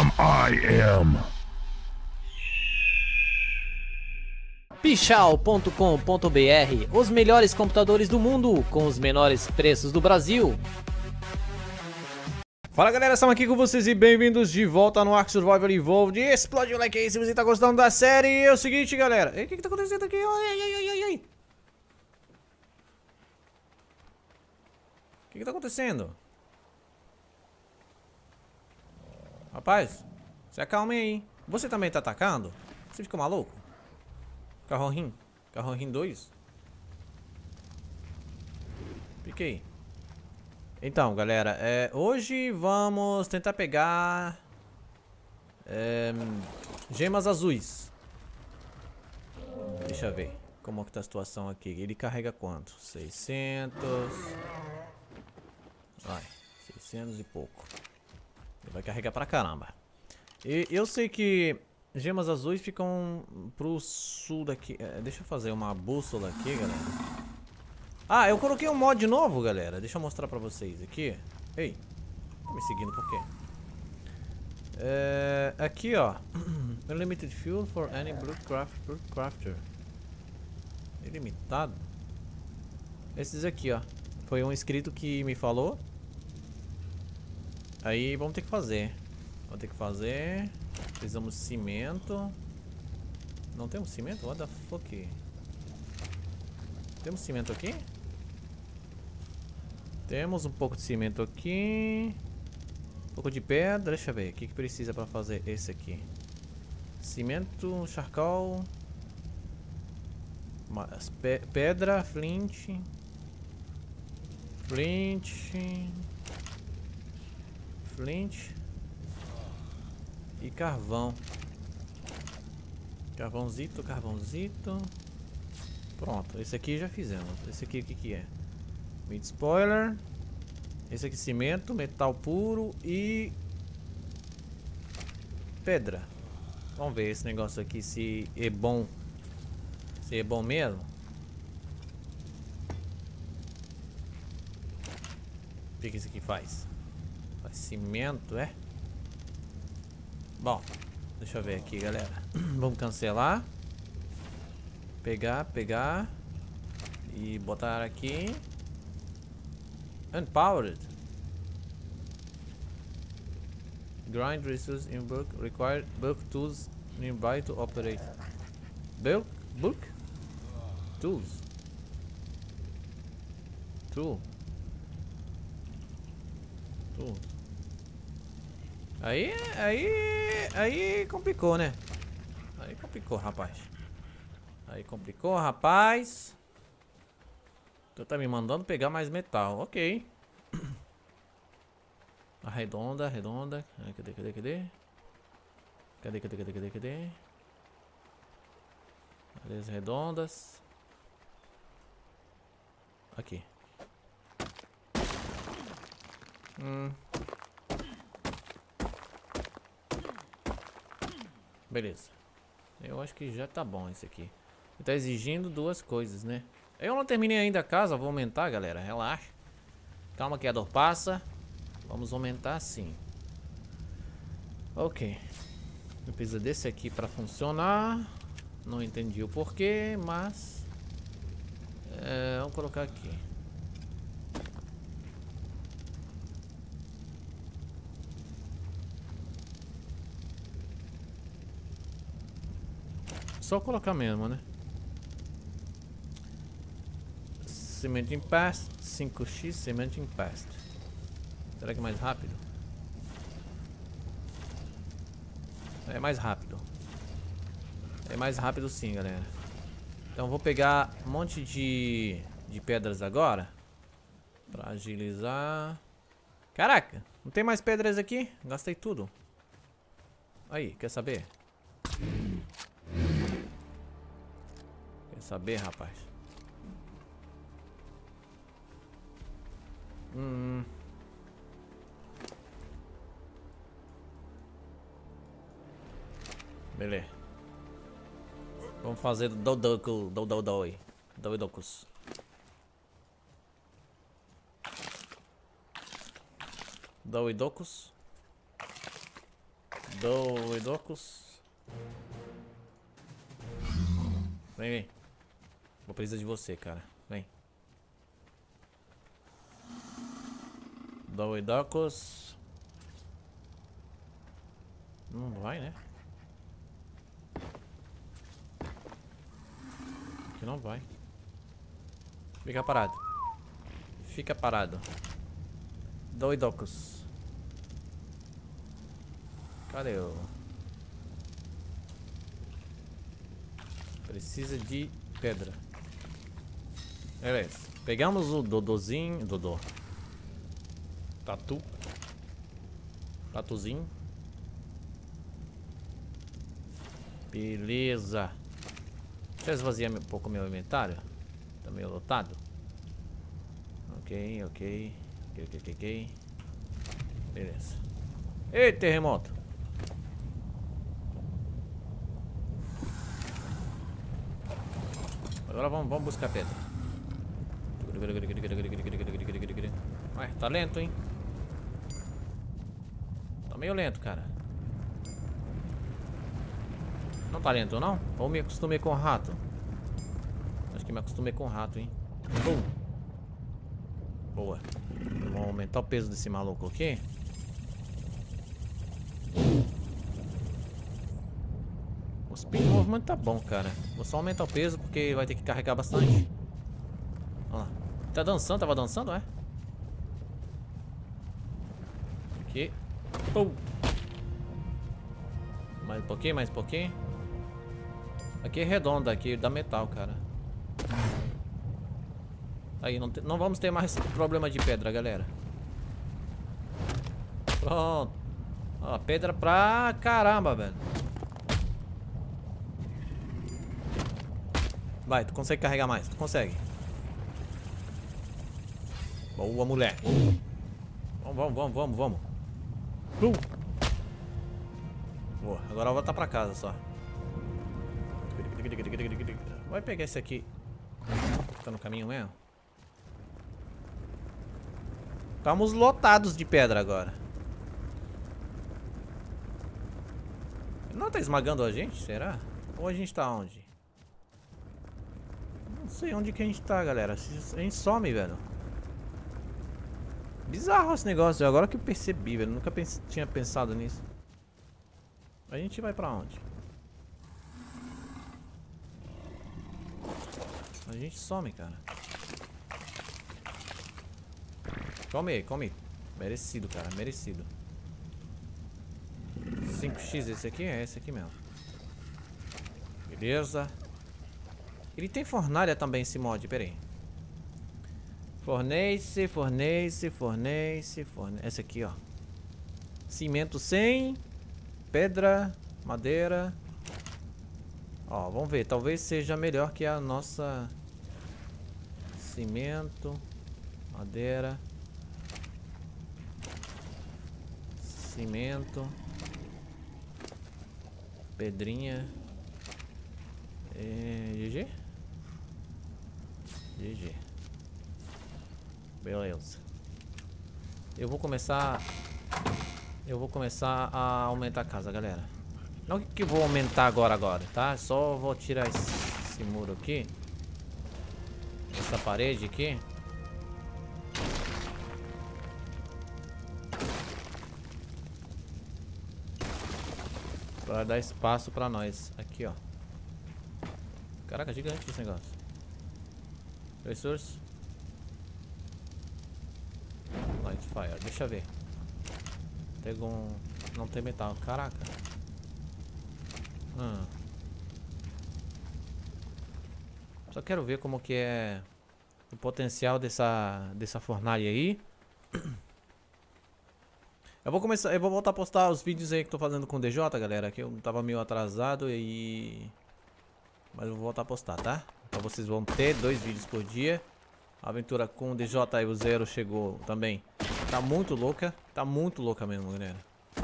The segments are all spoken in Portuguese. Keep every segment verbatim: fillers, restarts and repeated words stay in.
am, I am. Pichau ponto com ponto br, os melhores computadores do mundo com os menores preços do Brasil. Fala galera, estamos aqui com vocês e bem-vindos de volta no Ark Survival Evolved. Explode o like aí se você tá gostando da série. E é o seguinte galera, o que que tá acontecendo aqui? Ai, ai, ai, ai, ai. O que que tá acontecendo? Rapaz, se acalme aí. Você também tá atacando? Você ficou maluco? Carro-rim, Carro-rim dois. Piquei. Então, galera, é, hoje vamos tentar pegar é, gemas azuis. Deixa eu ver como que tá a situação aqui. Ele carrega quanto? seiscentos. Vai, seiscentos e pouco. Ele vai carregar pra caramba. E eu sei que gemas azuis ficam pro sul daqui. É, deixa eu fazer uma bússola aqui, galera. Ah, eu coloquei um mod novo, galera. Deixa eu mostrar pra vocês aqui. Ei, tá me seguindo por quê? É, aqui, ó. Unlimited fuel for any blue craft, blue crafter. Ilimitado. Esses aqui, ó. Foi um inscrito que me falou. Aí vamos ter que fazer. Vamos ter que fazer. Precisamos de cimento. Não temos cimento? What the fuck? Temos cimento aqui? Temos um pouco de cimento aqui. Um pouco de pedra. Deixa eu ver. O que, que precisa para fazer esse aqui? Cimento, charcoal. Pe pedra, flint. Flint. Flint. E carvão. Carvãozito, carvãozito. Pronto, esse aqui já fizemos. Esse aqui o que que é? Meat spoiler. Esse aqui cimento, metal puro e pedra. Vamos ver esse negócio aqui se é bom. Se é bom mesmo. O que que esse aqui faz? Faz cimento, é? Bom, deixa eu ver aqui, galera. Vamos cancelar. Pegar, pegar e botar aqui. Unpowered. Grind resources in bulk. Require bulk tools nearby to operate. Bulk? Bulk? Tools. Tool. Tool. Aí, aí, aí complicou, né? Aí complicou, rapaz. Aí complicou, rapaz. Tu tá me mandando pegar mais metal. Ok. Arredonda, arredonda. Cadê, cadê, cadê? Cadê, cadê, cadê, cadê, cadê? Cadê as redondas? Aqui. Hum. Beleza. Eu acho que já tá bom esse aqui. Ele tá exigindo duas coisas, né? Eu não terminei ainda a casa, vou aumentar, galera. Relaxa. Calma que a dor passa. Vamos aumentar sim. Ok. Eu preciso desse aqui pra funcionar. Não entendi o porquê, mas... É, vamos colocar aqui. Só colocar mesmo, né? Cementing Past, cinco x Cementing Past. Será que é mais rápido? É mais rápido. É mais rápido sim, galera. Então vou pegar um monte de, de pedras agora. Pra agilizar. Caraca, não tem mais pedras aqui? Gastei tudo. Aí, quer saber? Quer saber, rapaz? Hum. Beleza. Vamos fazer do do do do do do do docus. Doidocus. Doidocos. Vem, vem. Vou precisar de você, cara. Vem. Doidocos. Não vai, né? Aqui não vai. Fica parado. Fica parado. Doidocos. Cadê o... Precisa de pedra. Beleza. Pegamos o Dodozinho. Dodô. Tatu. Tatuzinho. Beleza. Deixa eu esvaziar um pouco meu inventário. Tá meio lotado. Ok, ok. Ok, ok, ok, ok. Beleza. Ei, terremoto. Agora vamos, vamos buscar pedra. Ué, tá lento, hein? Tá meio lento, cara. Não tá lento, não? Ou me acostumei com o rato? Acho que me acostumei com o rato, hein? Bum. Boa. Vamos aumentar o peso desse maluco aqui. O speed movement tá bom, cara. Vou só aumentar o peso porque vai ter que carregar bastante. Olha lá. Tá dançando, tava dançando, é? Aqui. Pum. Mais um pouquinho, mais um pouquinho. Aqui é redonda, aqui dá metal, cara. Aí, não, te, não vamos ter mais problema de pedra, galera. Pronto. Ó, pedra pra caramba, velho. Vai, tu consegue carregar mais, tu consegue. Boa, mulher. Vamos, vamos, vamos, vamos, vamos. Uh. Boa, agora eu vou voltar pra casa só. Vai pegar esse aqui. Tá no caminho mesmo? Estamos lotados de pedra agora. Não tá esmagando a gente, será? Ou a gente tá onde? Não sei onde que a gente tá, galera. A gente some, velho. Bizarro esse negócio. Agora que eu percebi, velho. Nunca pens tinha pensado nisso. A gente vai pra onde? A gente some, cara. Come aí, come aí. Merecido, cara. Merecido. cinco x esse aqui? É esse aqui mesmo. Beleza. Ele tem fornalha também esse mod, pera aí. Fornece, fornece, fornece, fornece. Esse aqui, ó. Cimento cem. Pedra, madeira. Ó, vamos ver. Talvez seja melhor que a nossa... Cimento, madeira. Cimento. Pedrinha. É, G G? G G. Beleza. Eu vou começar... Eu vou começar a aumentar a casa, galera. Não que vou aumentar agora, agora, tá? Só vou tirar esse, esse muro aqui. Essa parede aqui. Pra dar espaço pra nós. Aqui, ó. Caraca, gigante esse negócio. Resource. Light fire. Deixa eu ver. Pega um... Não tem metal. Caraca. Hum. Só quero ver como que é o potencial dessa, dessa fornalha aí. Eu vou começar, eu vou voltar a postar os vídeos aí que tô fazendo com o D J, galera, que eu tava meio atrasado e... Mas eu vou voltar a postar, tá? Então vocês vão ter dois vídeos por dia. A aventura com o D J aí, o Zero chegou também. Tá muito louca, tá muito louca mesmo, galera.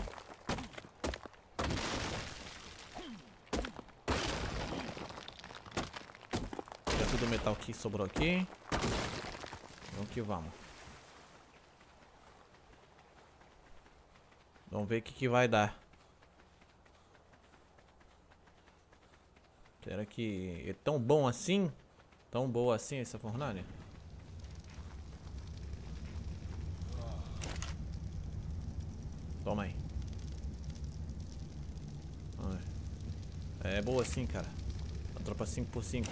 Tudo metal que sobrou aqui. Vamos que vamos. Vamos ver o que, que vai dar. Será que é tão bom assim? Tão boa assim essa fornalha? Toma aí. É boa assim, cara. A tropa cinco por cinco.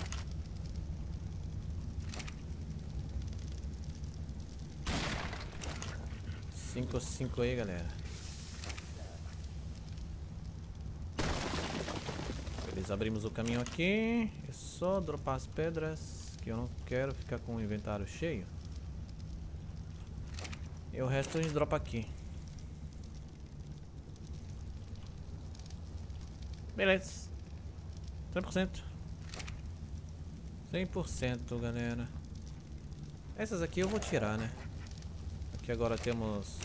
cinco por cinco aí, galera. Beleza, abrimos o caminho aqui. É só dropar as pedras, que eu não quero ficar com o inventário cheio. E o resto a gente dropa aqui. Beleza. cem por cento. cem por cento, galera. Essas aqui eu vou tirar, né? Aqui agora temos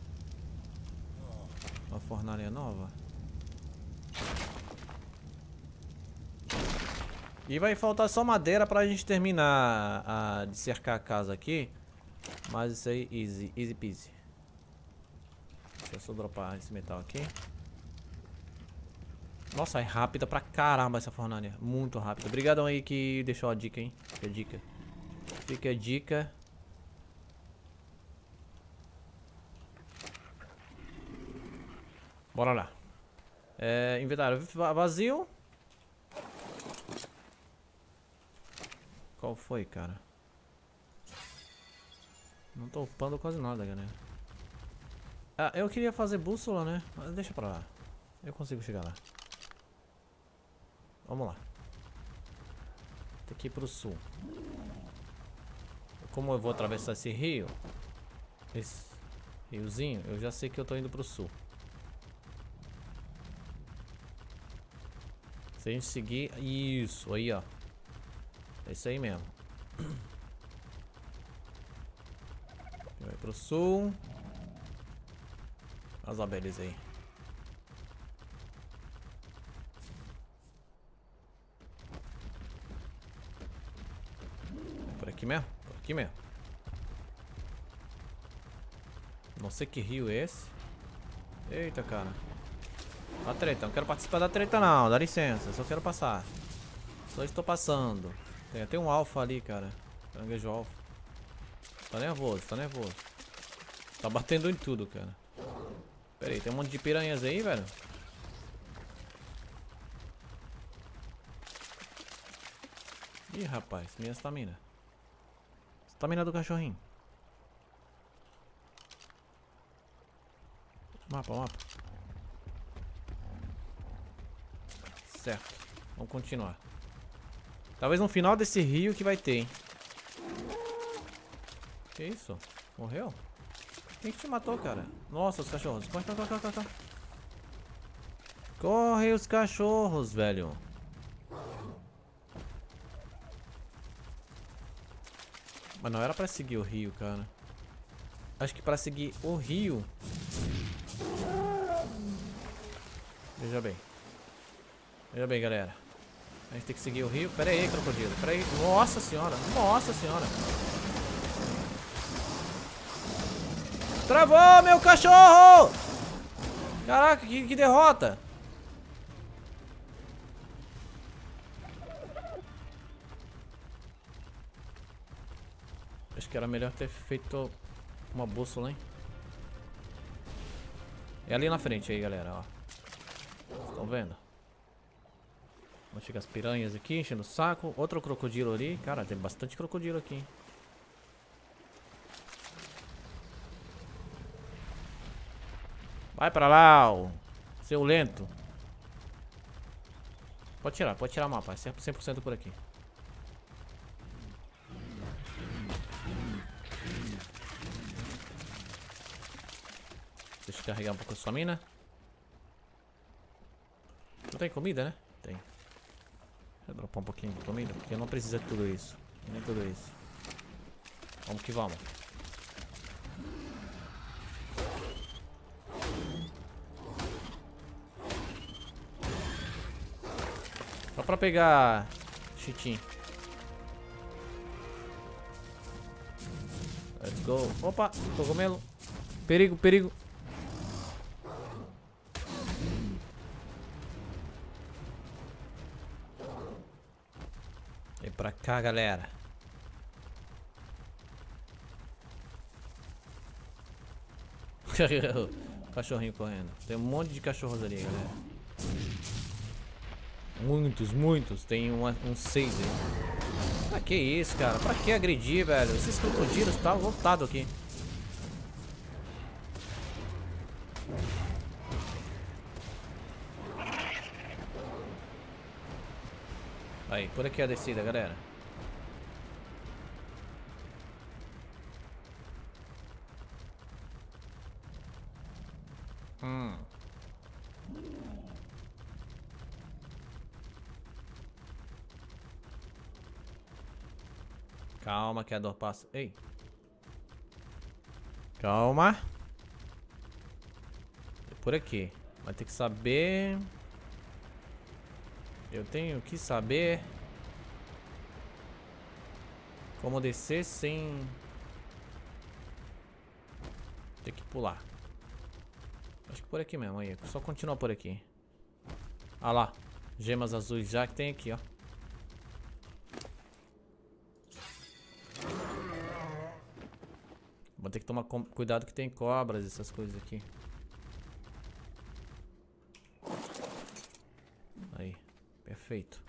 uma fornalha nova. E vai faltar só madeira pra gente terminar a, de cercar a casa aqui. Mas isso aí, easy, easy peasy. Deixa eu só dropar esse metal aqui. Nossa, é rápida pra caramba essa fornalha. Muito rápida. Obrigadão aí que deixou a dica, hein? Fica a dica. Fica a dica. Bora lá. É, inventário vazio. Qual foi, cara? Não tô upando quase nada, galera. Ah, eu queria fazer bússola, né? Mas deixa pra lá. Eu consigo chegar lá. Vamos lá. Tem que ir pro sul. Como eu vou atravessar esse rio, esse riozinho, eu já sei que eu tô indo pro sul. Se a gente seguir... Isso, aí ó. É isso aí mesmo. Vai pro sul. As abelhas aí. Por aqui mesmo? Por aqui mesmo. Não sei que rio é esse. Eita, cara. A treta, não quero participar da treta não, dá licença, só quero passar. Só estou passando. Tem até um alfa ali, cara. Caranguejo alfa. Tá nervoso, tá nervoso. Tá batendo em tudo, cara. Pera aí, tem um monte de piranhas aí, velho. Ih, rapaz, minha estamina. Estamina do cachorrinho. Mapa, mapa. Certo, vamos continuar. Talvez no final desse rio que vai ter, hein? Que isso? Morreu? Quem que te matou, cara? Nossa, os cachorros. Corre, corre, corre, corre, corre. Corre os cachorros, velho. Mas não era pra seguir o rio, cara. Acho que pra seguir o rio... Veja bem. Veja bem, galera. A gente tem que seguir o rio. Pera aí, crocodilo. Pera aí. Nossa senhora. Nossa senhora. Travou, meu cachorro! Caraca, que, que derrota. Acho que era melhor ter feito uma bússola, hein? É ali na frente aí, galera, ó. Vocês estão vendo? Vão chegar as piranhas aqui, enchendo o saco. Outro crocodilo ali. Cara, tem bastante crocodilo aqui, hein? Vai pra lá, ó. Seu lento. Pode tirar, pode tirar o mapa. É cem por cento por aqui. Deixa eu carregar um pouco a sua mina. Tu tem comida, né? Tem. Deixa eu dropar um pouquinho de comida, porque eu não preciso de tudo isso. Nem tudo isso. Vamos que vamos. Só pra pegar chitim. Let's go. Opa, cogumelo. Perigo, perigo. pra cá, galera. Cachorrinho correndo. Tem um monte de cachorros ali, galera. Muitos, muitos. Tem uma, um seis aí. Pra que isso, cara? Pra que agredir, velho? Esses crocodilos tá lotado aqui. Aí, por aqui é a descida, galera. Hum. Calma que a dor passa. Ei. Calma. É por aqui. Vai ter que saber. Eu tenho que saber como descer sem ter que pular. Acho que por aqui mesmo, aí. Só continuar por aqui. Ah lá. Gemas azuis já que tem aqui, ó. Vou ter que tomar cuidado que tem cobras e essas coisas aqui. Aí. Perfeito.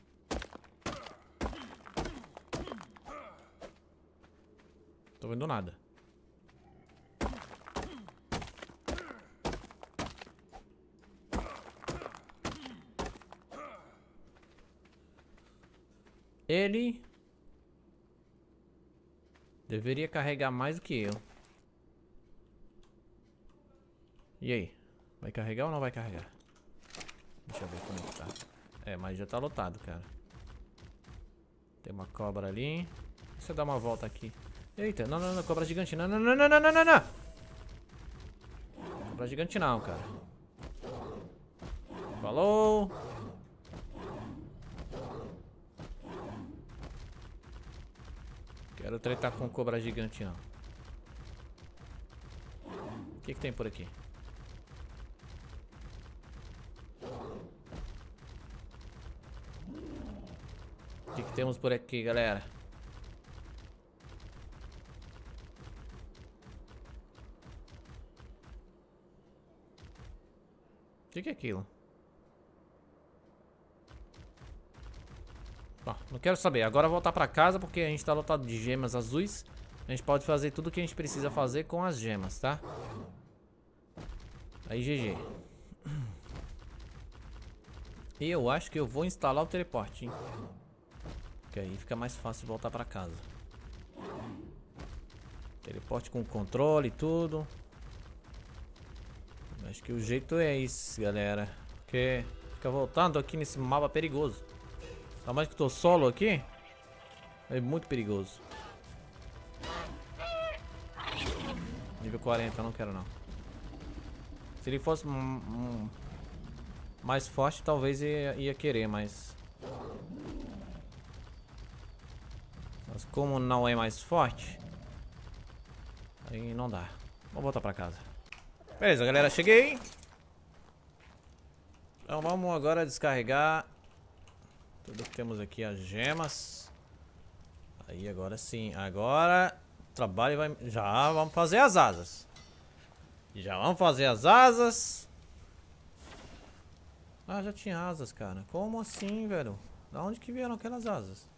Tô vendo nada. Ele deveria carregar mais do que eu. E aí? Vai carregar ou não vai carregar? Deixa eu ver como é que tá. É, mas já tá lotado, cara. Tem uma cobra ali. Deixa eu dar uma volta aqui. Eita, não, não, não, cobra gigante. Não, não, não, não, não, não, não, não. Cobra gigante não, cara. Falou. Quero tretar com cobra gigante não. O que que tem por aqui? O que que temos por aqui, galera? O que que é aquilo? Ó, não quero saber. Agora voltar pra casa porque a gente tá lotado de gemas azuis. A gente pode fazer tudo o que a gente precisa fazer com as gemas, tá? Aí, G G. E eu acho que eu vou instalar o teleporte, hein? Que aí fica mais fácil voltar pra casa. Teleporte com controle e tudo. Acho que o jeito é esse, galera. Porque fica voltando aqui nesse mapa perigoso. Ainda mais que eu tô solo aqui. É muito perigoso. Nível quarenta, eu não quero não. Se ele fosse um, um, mais forte, talvez ia, ia querer, mas... Mas como não é mais forte, aí não dá. Vou voltar pra casa. Beleza, galera, cheguei. Então vamos agora descarregar tudo que temos aqui, as gemas. Aí agora sim, agora o trabalho vai... Já vamos fazer as asas. Já vamos fazer as asas. Ah, já tinha asas, cara. Como assim, velho? Da onde que vieram aquelas asas?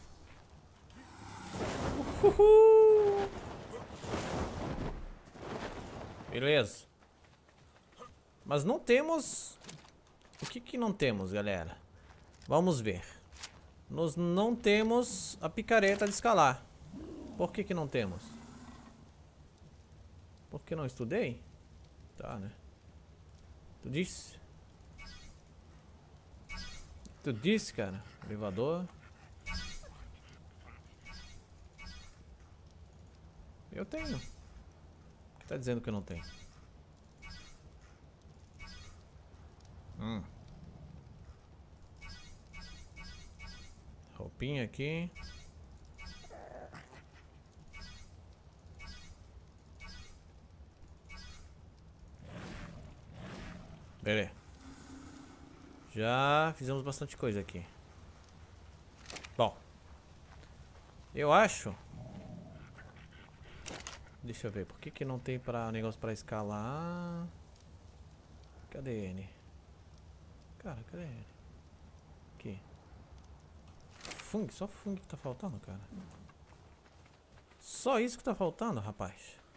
Uhul. Beleza. Mas não temos... O que que não temos, galera? Vamos ver. Nós não temos a picareta de escalar. Por que que não temos? Porque não estudei? Tá, né? Tu disse? Tu disse, cara? Elevador. Eu tenho. O que tá dizendo que eu não tenho? Hum. Roupinha aqui. Beleza. Já fizemos bastante coisa aqui. Bom. Eu acho. Deixa eu ver, por que que não tem pra, negócio pra escalar? Cadê ele? Cara, cadê ele? Aqui. Fung, só fung que tá faltando, cara. Só isso que tá faltando, rapaz.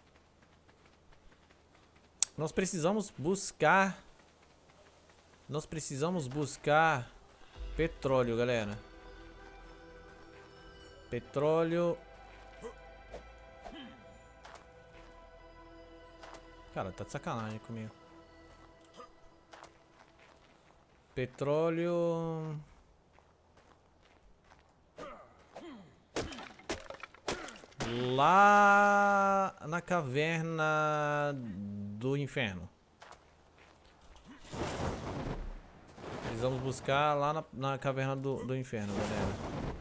Nós precisamos buscar... Nós precisamos buscar petróleo, galera. Petróleo... Cara, tá de sacanagem comigo. Petróleo... Lá na caverna do inferno. Precisamos buscar lá na, na caverna do, do inferno, galera.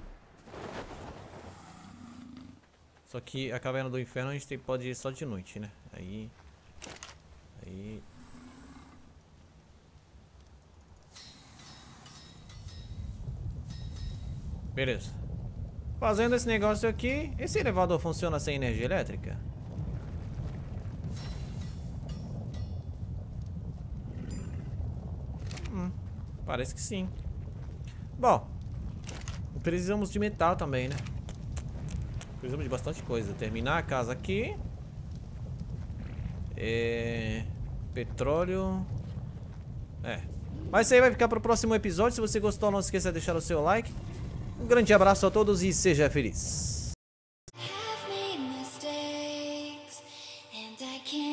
Só que a caverna do inferno a gente tem, pode ir só de noite, né? Aí... Aí... Beleza. Fazendo esse negócio aqui, esse elevador funciona sem energia elétrica? Hum, parece que sim. Bom, precisamos de metal também, né? Precisamos de bastante coisa. Terminar a casa aqui. É... Petróleo. É. Mas isso aí vai ficar para o próximo episódio. Se você gostou, não esqueça de deixar o seu like. Um grande abraço a todos e seja feliz. Have made mistakes, and I can't